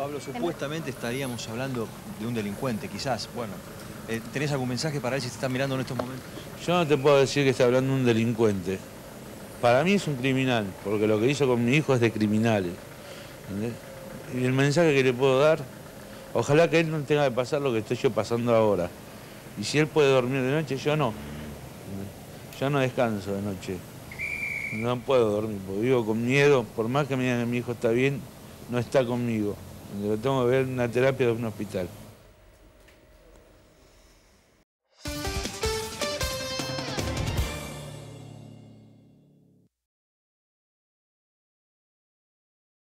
Pablo, supuestamente estaríamos hablando de un delincuente, quizás. Bueno, ¿tenés algún mensaje para él si te está mirando en estos momentos? Yo no te puedo decir que está hablando de un delincuente. Para mí es un criminal, porque lo que hizo con mi hijo es de criminales. ¿Entendés? Y el mensaje que le puedo dar, ojalá que él no tenga que pasar lo que estoy yo pasando ahora. Y si él puede dormir de noche, yo no. ¿Entendés? Yo no descanso de noche. No puedo dormir, porque vivo con miedo. Por más que me digan que mi hijo está bien, no está conmigo. Lo tengo que ver en una terapia de un hospital.